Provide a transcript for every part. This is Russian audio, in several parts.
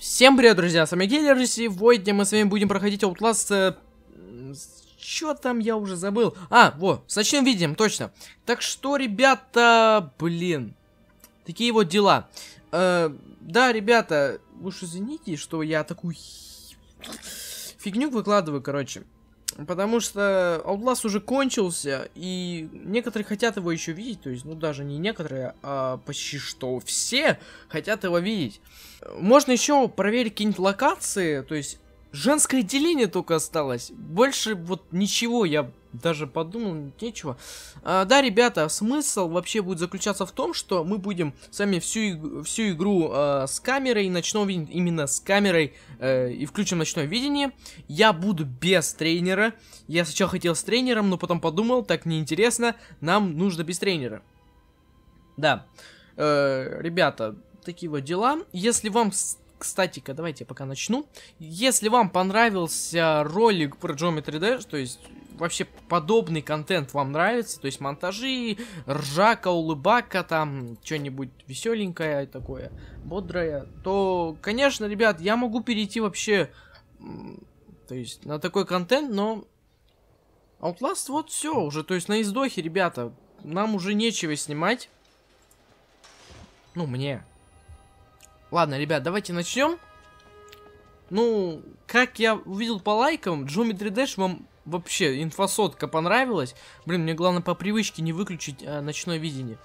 Всем привет, друзья, с вами Геллер, и сегодня мы с вами будем проходить Outlast... Чё там, я уже забыл. Вот, с ночным видением, точно. Так что, ребята, блин, такие вот дела. Да, ребята, уж извините, что я такую фигню выкладываю, короче. Потому что Outlast уже кончился, и некоторые хотят его еще видеть, то есть, ну, даже не некоторые, а почти что все хотят его видеть. Можно еще проверить какие-нибудь локации, то есть, женское отделение только осталось. Больше вот ничего, я даже подумал, нечего. Да, ребята, смысл вообще будет заключаться в том, что мы будем с вами всю игру с камерой ночного видения, именно с камерой, и включим ночное видение. Я буду без тренера. Я сначала хотел с тренером, но потом подумал, так неинтересно, нам нужно без тренера. Да, ребята, такие вот дела. Если вам... Кстати-ка, давайте я пока начну. Если вам понравился ролик про Geometry Dash, то есть вообще подобный контент вам нравится, то есть монтажи, ржака, улыбака, там что-нибудь веселенькое такое, бодрое, то, конечно, ребят, я могу перейти вообще, то есть на такой контент, но Outlast вот все уже, то есть на издохе, ребята, нам уже нечего снимать. Ну, мне. Ладно, ребят, давайте начнем. Ну, как я увидел по лайкам, Geometry Dash вам вообще инфосотка понравилась. Блин, мне главное по привычке не выключить ночное видение.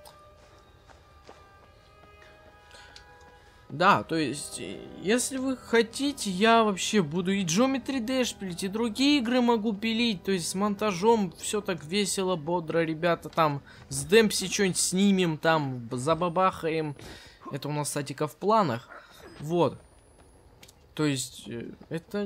Да, то есть, если вы хотите, я вообще буду и Geometry Dash пилить, и другие игры могу пилить. То есть, с монтажом все так весело, бодро, ребята. Там с Демпси что-нибудь снимем, там забабахаем. Это у нас, кстати, в планах. Вот. То есть, это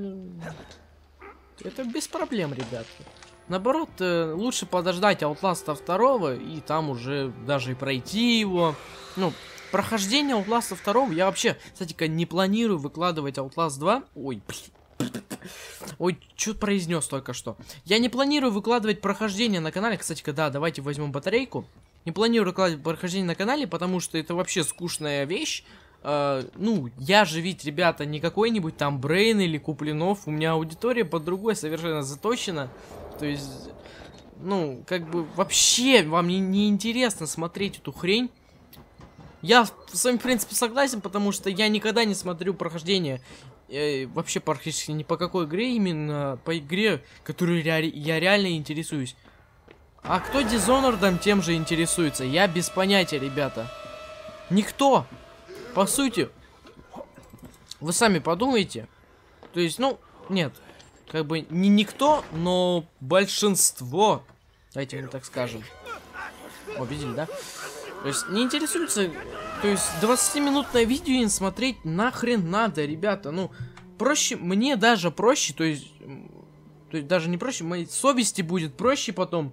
без проблем, ребятки. Наоборот, лучше подождать Outlast 2 и там уже даже и пройти его. Ну, прохождение Outlast 2 я вообще, кстати, не планирую выкладывать Outlast 2. Ой, блин. Ой, что произнес только что. Я не планирую выкладывать прохождение на канале. Кстати, да, давайте возьмем батарейку. Не планирую выкладывать прохождение на канале, потому что это вообще скучная вещь. Ну, я же ведь, ребята, не какой-нибудь там Брейн или Куплинов. У меня аудитория под другой совершенно заточена. То есть, ну, как бы вообще вам не интересно смотреть эту хрень. Я с вами, в принципе, согласен, потому что я никогда не смотрю прохождение. Вообще практически ни по какой игре, именно по игре, которую я реально интересуюсь. А кто Dishonored тем же интересуется? Я без понятия, ребята. Никто. По сути. Вы сами подумайте. То есть, ну, нет. Как бы не никто, но большинство. Давайте мы так скажем. О, видели, да? То есть, не интересуется. То есть, 20-минутное видео смотреть нахрен надо, ребята. Ну, проще, мне даже проще, то есть даже не проще, моей совести будет проще потом.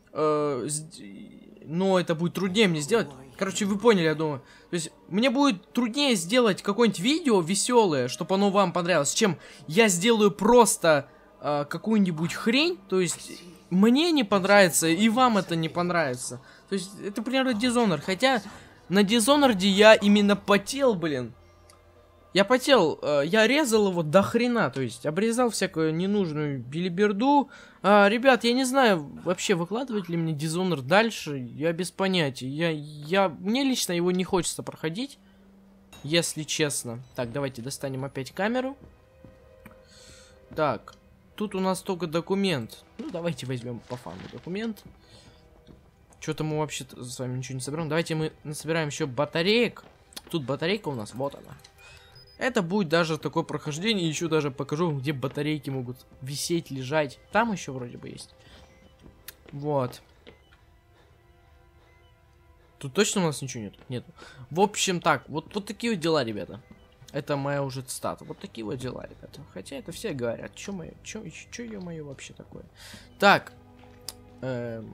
Но это будет труднее мне сделать. Короче, вы поняли, я думаю. То есть, мне будет труднее сделать какое-нибудь видео веселое, чтобы оно вам понравилось, чем я сделаю просто какую-нибудь хрень. То есть, мне не понравится, и вам это не понравится. То есть, это примерно Dishonored. Хотя, на Dishonored я именно потел, блин. Я потел, я резал его до хрена, то есть обрезал всякую ненужную билиберду. Ребят, я не знаю, вообще выкладывать ли мне Dishonored дальше, я без понятия. Мне лично его не хочется проходить, если честно. Так, давайте достанем опять камеру. Так, тут у нас только документ. Ну, давайте возьмем по фану документ. Что-то мы вообще с вами ничего не соберем. Давайте мы насобираем еще батареек. Тут батарейка у нас, вот она. Это будет даже такое прохождение, еще даже покажу, где батарейки могут висеть, лежать. Там еще вроде бы есть. Вот. Тут точно у нас ничего нет? Нет. В общем, так, вот такие вот дела, ребята. Это моя уже цитата. Вот такие вот дела, ребята. Хотя это все говорят. Чё ё-моё вообще такое? Так. То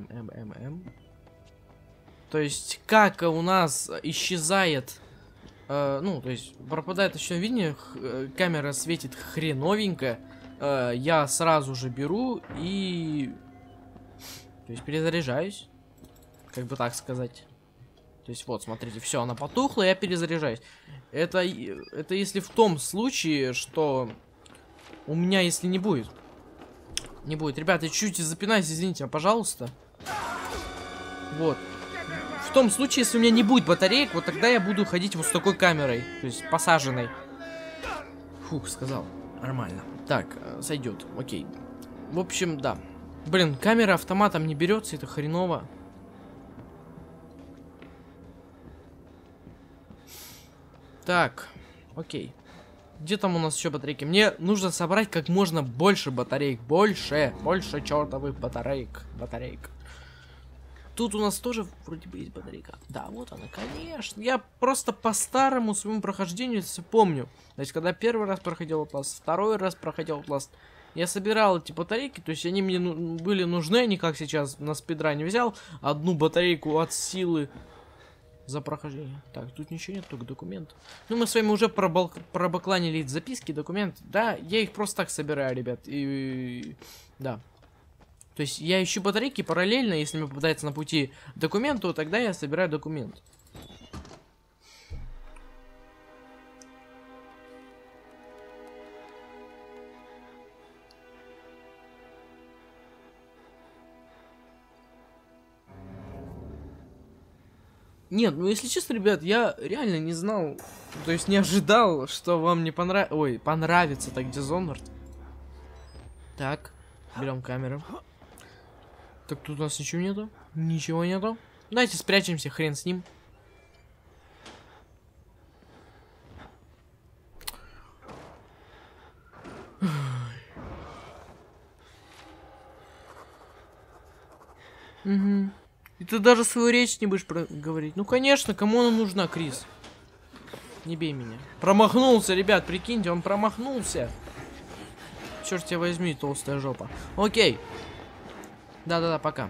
есть, как у нас исчезает... ну, то есть, пропадает еще видение, камера светит хреновенько, я сразу же беру и... То есть, перезаряжаюсь, как бы так сказать. То есть вот, смотрите, все, она потухла, я перезаряжаюсь. Это если в том случае, что у меня, если не будет. Не будет. Ребята, я чуть-чуть запинаюсь, извините, пожалуйста. Вот. В том случае, если у меня не будет батареек, вот тогда я буду ходить вот с такой камерой. То есть посаженной. Фух, сказал. Нормально. Так, сойдет. Окей. В общем, да. Блин, камера автоматом не берется, это хреново. Так, окей. Где там у нас еще батарейки? Мне нужно собрать как можно больше батареек. Больше чертовых батареек. Тут у нас тоже вроде бы есть батарейка. Да, вот она, конечно. Я просто по старому своему прохождению все помню. То есть, когда первый раз проходил Outlast, второй раз проходил Outlast, я собирал эти батарейки, то есть они мне были нужны, они как сейчас на спидране взял одну батарейку от силы за прохождение. Так, тут ничего нет, только документ. Ну, мы с вами уже пробакланили эти записки, документы. Да, я их просто так собираю, ребят. И да. То есть я ищу батарейки параллельно, если мне попадается на пути документ, то тогда я собираю документ. Нет, ну если честно, ребят, я реально не знал, то есть не ожидал, что вам не понравится, ой, понравится так Dishonored. Так, берем камеру. Так, тут у нас ничего нету? Ничего нету. Давайте спрячемся, хрен с ним. Угу. И ты даже свою речь не будешь говорить. Ну, конечно, кому она нужна, Крис? Не бей меня. Промахнулся, ребят, прикиньте, он промахнулся. Черт тебя возьми, толстая жопа. Окей. Да-да-да, пока.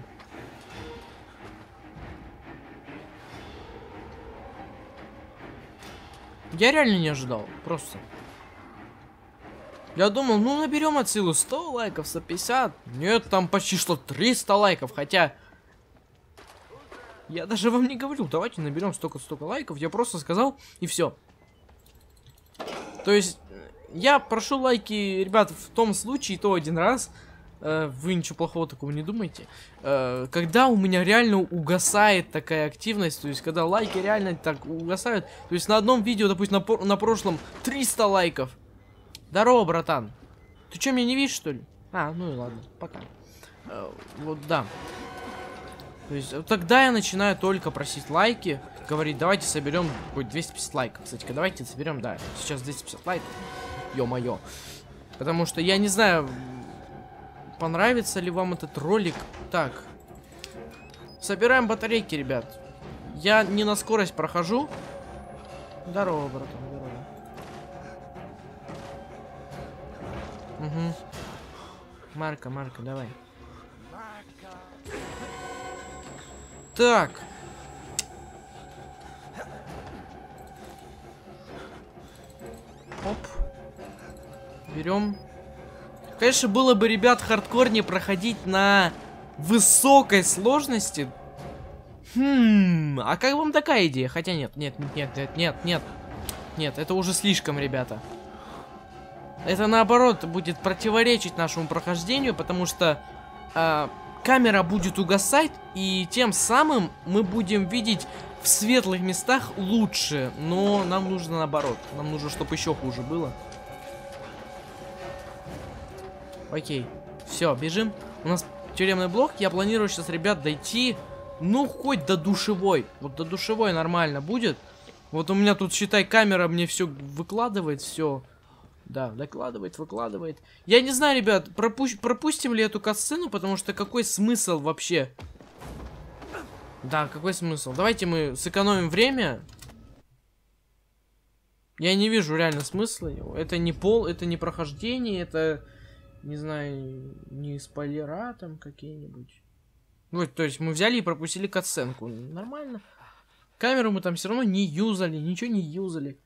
Я реально не ожидал, просто. Я думал, ну наберем от силы 100 лайков, 150. Нет, там почти что 300 лайков, хотя... Я даже вам не говорил, давайте наберем столько лайков. Я просто сказал, и все. То есть, я прошу лайки, ребят, в том случае, то один раз. Вы ничего плохого такого не думаете. Когда у меня реально угасает такая активность, то есть, когда лайки реально так угасают. То есть, на одном видео, допустим, на прошлом 300 лайков. Здорово, братан. Ты что, меня не видишь, что ли? А, ну и ладно, пока. Вот, да. То есть, тогда я начинаю только просить лайки. Говорить, давайте соберем хоть 250 лайков. Кстати, давайте соберем, да, сейчас 250 лайков. Ё-моё. Потому что я не знаю, понравится ли вам этот ролик. Так. Собираем батарейки, ребят. Я не на скорость прохожу. Здорово, братан, здорово. Угу. Марка, давай. Так. Оп. Берем. Конечно, было бы, ребят, хардкорнее проходить на высокой сложности. А как вам такая идея? Хотя нет, это уже слишком, ребята. Это, наоборот, будет противоречить нашему прохождению, потому что камера будет угасать, и тем самым мы будем видеть в светлых местах лучше. Но нам нужно наоборот. Нам нужно, чтобы еще хуже было. Окей. Все, бежим. У нас тюремный блок. Я планирую сейчас, ребят, дойти, ну, хоть до душевой. Вот до душевой нормально будет. Вот у меня тут, считай, камера мне все выкладывает, все. Да, докладывает, выкладывает. Я не знаю, ребят, пропустим ли эту катсцену, потому что какой смысл вообще? Да, какой смысл? Давайте мы сэкономим время. Я не вижу реально смысла. Это не это не прохождение, это, не знаю, не спойлера там какие-нибудь. Вот, то есть мы взяли и пропустили катсценку. Нормально. Камеру мы там все равно не юзали, ничего не юзали.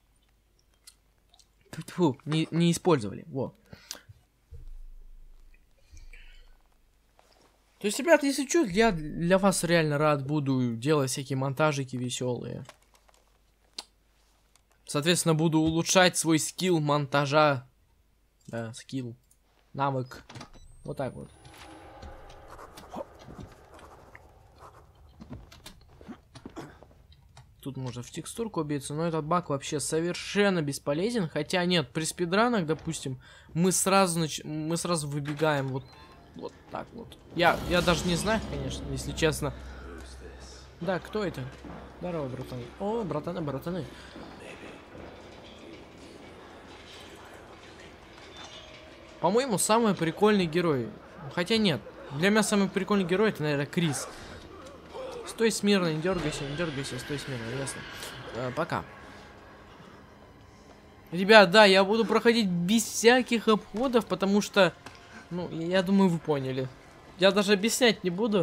Фу, не использовали. Во. То есть, ребят, если что, я для вас реально рад буду делать всякие монтажики веселые. Соответственно, буду улучшать свой скилл монтажа. Да, скилл. Навык. Вот так вот. Тут можно в текстурку убиться, но этот баг вообще совершенно бесполезен. Хотя нет, при спидранах, допустим, мы сразу выбегаем вот так вот. Я даже не знаю, конечно, если честно. Да, кто это? Здорово, братаны. О, братаны. По-моему, самый прикольный герой. Хотя нет, для меня самый прикольный герой это, наверное, Крис. Стой смирно, не дергайся, стой смирно, ясно. Пока. Ребят, да, я буду проходить без всяких обходов, потому что, ну, я думаю, вы поняли. Я даже объяснять не буду.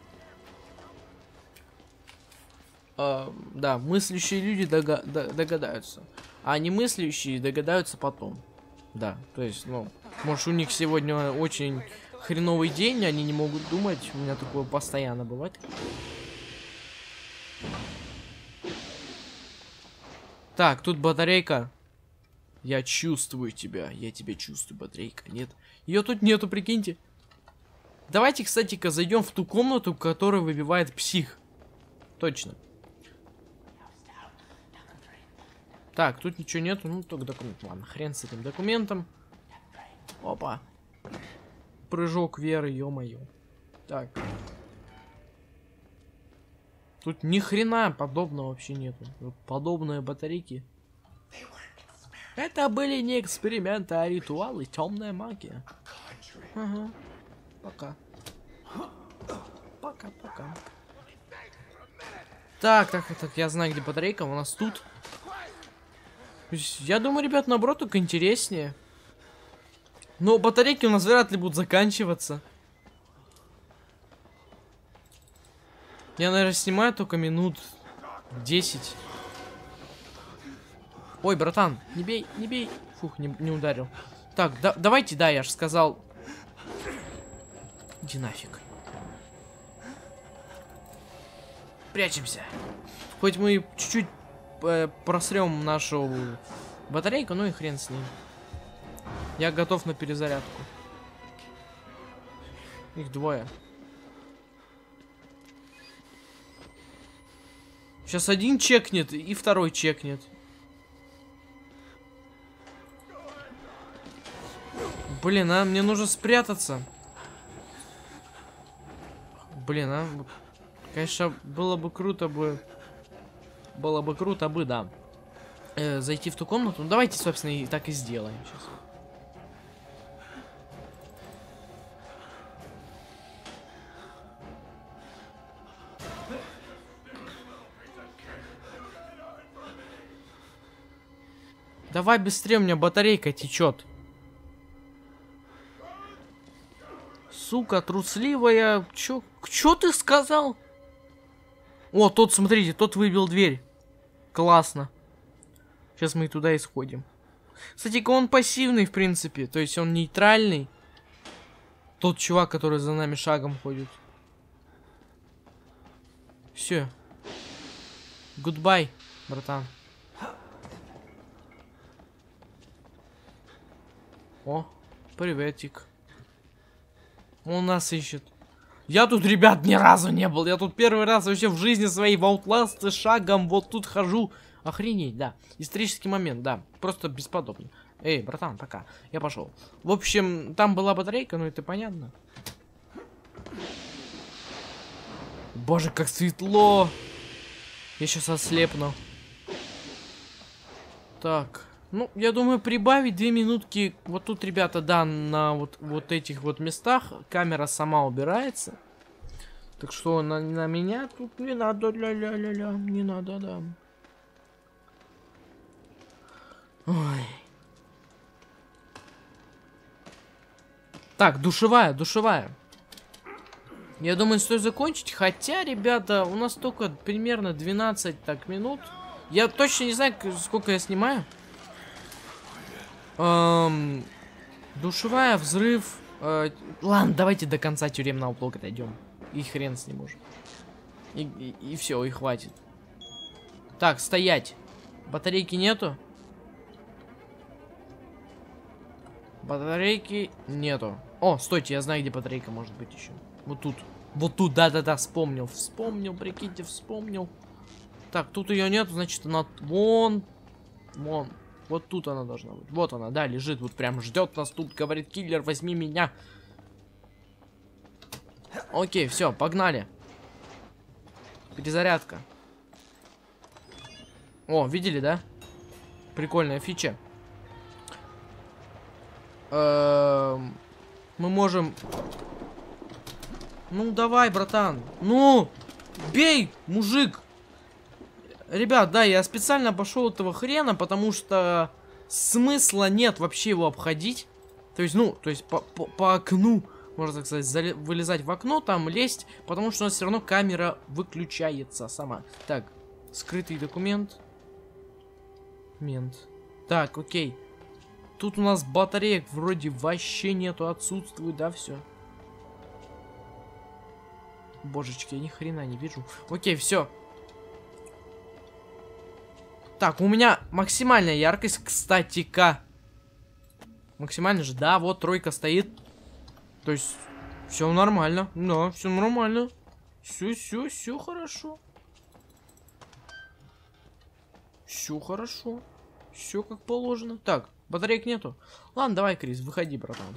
Да, мыслящие люди догадаются, а не мыслящие догадаются потом. Да, то есть, ну, может, у них сегодня очень хреновый день, они не могут думать, у меня такое постоянно бывает. Так, тут батарейка. Я чувствую тебя. Я тебя чувствую, батарейка. Нет. Ее тут нету, прикиньте. Давайте, кстати-ка, зайдем в ту комнату, которую выбивает псих. Точно. Так, тут ничего нету. Ну, только документ. Ладно, хрен с этим документом. Опа. Прыжок веры, ё-моё. Так. Тут ни хрена подобного вообще нету. Подобные батарейки. Это были не эксперименты, а ритуалы, темная магия. Ага. Пока. Пока. Так, я знаю, где батарейка, у нас тут. Я думаю, ребят, наоборот, только интереснее. Но батарейки у нас вряд ли будут заканчиваться. Я, наверное, снимаю только минут 10. Ой, братан, не бей. Фух, не ударил. Так, давайте, да, я же сказал. Иди нафиг. Прячемся. Хоть мы чуть-чуть просрем нашу батарейку, ну и хрен с ним. Я готов на перезарядку. Их двое. Сейчас один чекнет, и второй чекнет. Блин, а мне нужно спрятаться. Блин, а. Конечно, было бы круто бы, да. Зайти в ту комнату. Ну, давайте, собственно, и так и сделаем сейчас. Давай быстрее, у меня батарейка течет. Сука, трусливая. Чё ты сказал? О, тот, смотрите, тот выбил дверь. Классно. Сейчас мы туда и сходим. Кстати, он пассивный, в принципе. То есть он нейтральный. Тот чувак, который за нами шагом ходит. Все. Гудбай, братан. О, приветик. Он нас ищет. Я тут, ребят, ни разу не был. Я тут первый раз вообще в жизни своей в Outlast шагом вот тут хожу. Охренеть, да. Исторический момент, да. Просто бесподобно. Эй, братан, пока. Я пошел. В общем, там была батарейка, ну это понятно. Боже, как светло. Я сейчас ослепну. Так. Ну, я думаю, прибавить 2 минутки. Вот тут, ребята, да, на вот этих вот местах камера сама убирается. Так что на меня тут не надо, ля-ля-ля-ля, не надо, да. Ой. Так, душевая. Я думаю, стоит закончить. Хотя, ребята, у нас только примерно 12 так минут. Я точно не знаю, сколько я снимаю. Душевая, взрыв. Ладно, давайте до конца тюремного блока дойдем. И хрен с ним уже. И все, и хватит. Так, стоять. Батарейки нету? Батарейки нету. О, стойте, я знаю, где батарейка может быть еще. Вот тут. Вот тут, да-да-да, вспомнил. Вспомнил, прикиньте, вспомнил. Так, тут ее нету, значит, она вон. Вон. Вот тут она должна быть. Вот она, да, лежит, вот прям ждет нас тут. Говорит, киллер, возьми меня. Окей, все, погнали. Перезарядка. О, видели, да? Прикольная фича. Мы можем... Ну, давай, братан. Ну, бей, мужик. Ребят, да, я специально обошел этого хрена, потому что смысла нет вообще его обходить. То есть, ну, по окну, можно так сказать, вылезать в окно, там лезть, потому что у нас все равно камера выключается сама. Так, скрытый документ. Так, окей. Тут у нас батареек вроде вообще нету, отсутствует, да, все. Божечки, я ни хрена не вижу. Окей, все. Так, у меня максимальная яркость, кстати-ка. Максимально же, да, вот тройка стоит. То есть, все нормально. Да, все нормально. Все хорошо. Все хорошо. Все как положено. Так, батареек нету. Ладно, давай, Крис, выходи, братан.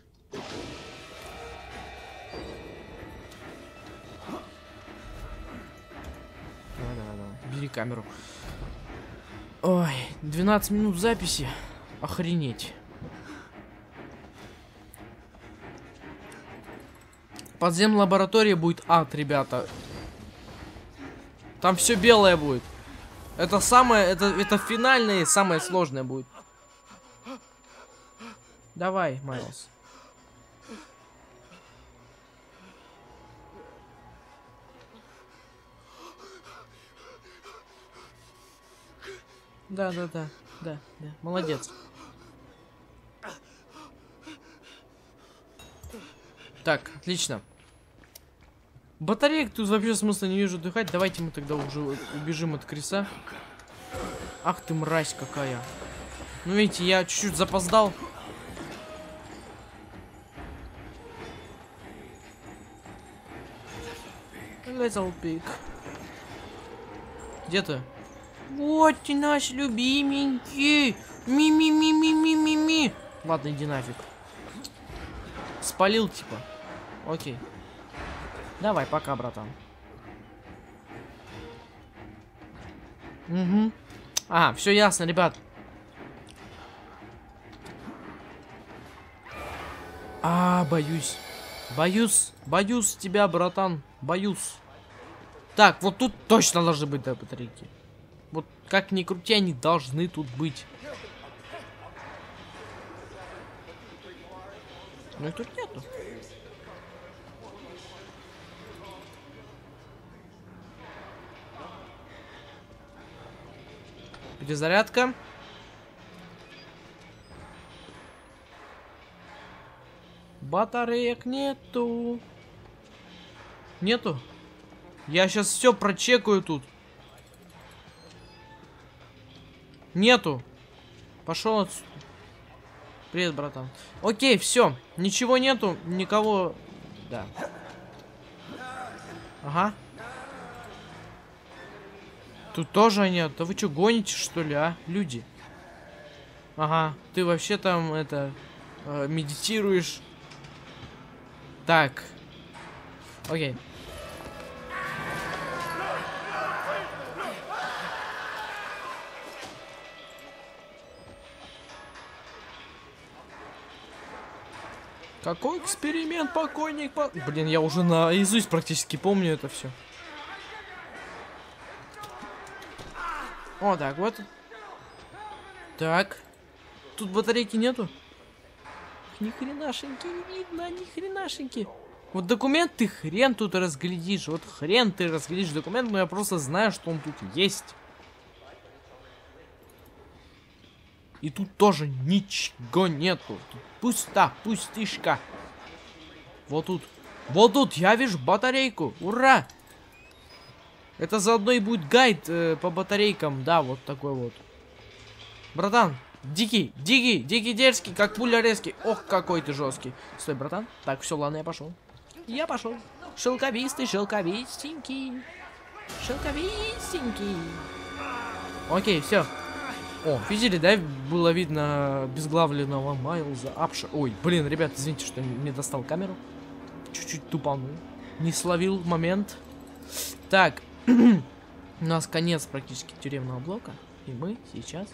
Да. Бери камеру. Ой, 12 минут записи. Охренеть. Подземная лаборатория будет ад, ребята. Там все белое будет. Это самое, это финальное и самое сложное будет. Давай, Майлз. Да. Молодец. Так, отлично. Батареек тут вообще смысла не вижу дыхать. Давайте мы тогда уже убежим от Криса. Ах ты мразь какая. Ну видите, я чуть-чуть запоздал. Little Pig. Где ты? Вот ты наш любименький. Ми. Ладно, иди нафиг. Спалил типа. Окей. Давай, пока, братан. Угу. А, все ясно, ребят. Боюсь. Боюсь тебя, братан. Боюсь. Так, вот тут точно должны быть, да, батарейки. Вот как ни крути, они должны тут быть. Ну и тут нету. Перезарядка. Батареек нету. Нету? Я сейчас все прочекаю тут. Нету. Пошел отсюда. Привет, братан. Окей, все. Ничего нету. Никого. Да. Ага. Тут тоже нет. Да вы что, гоните, что ли, а? Люди. Ага. Ты вообще там, это... медитируешь. Так. Окей. Какой эксперимент, покойник? Блин, я уже наизусть практически помню это все. О, так вот. Так. Тут батарейки нету? Ни хренашеньки не видно, ни хренашеньки. Вот документ ты хрен тут разглядишь. Вот хрен ты разглядишь документ, но я просто знаю, что он тут есть. И тут тоже ничего нету. Тут пусто, пустышка. Вот тут. Вот тут я вижу батарейку. Ура! Это заодно и будет гайд по батарейкам. Да, вот такой вот. Братан, дикий, дикий, дикий, дерзкий, как пуля резкий. Ох, какой ты жесткий. Стой, братан. Так, все, ладно, я пошел. Я пошел. Шелковистый, шелковистенький. Шелковистенький. Окей, все. О, видели, да? Было видно обезглавленного Майлза Апша. Ой, блин, ребят, извините, что не достал камеру. Чуть-чуть тупанул. Не словил момент. Так. У нас конец практически тюремного блока. И мы сейчас...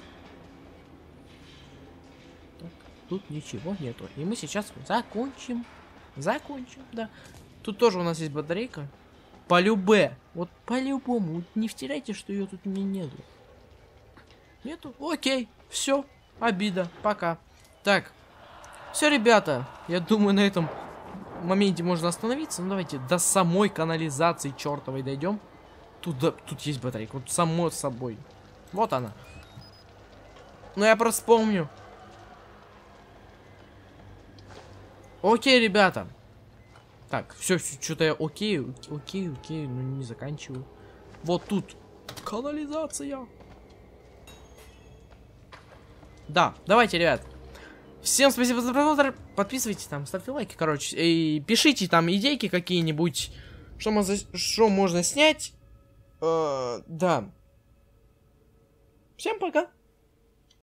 Так, тут ничего нету. И мы сейчас закончим. Закончим, да. Тут тоже у нас есть батарейка. По-любе. Вот по-любому. Не втирайте, что ее тут у меня нету. Нету? Окей. Все. Обида. Пока. Так. Все, ребята. Я думаю, на этом моменте можно остановиться. Ну, давайте до самой канализации чертовой дойдем. Тут есть батарейка. Вот само собой. Вот она. Ну, я просто помню. Окей, ребята. Так, все, что-то я окей, ну не заканчиваю. Вот тут канализация. Да, давайте, ребят. Всем спасибо за просмотр. Подписывайтесь там, ставьте лайки, короче. И пишите там идейки какие-нибудь, что можно снять. Да. Всем пока.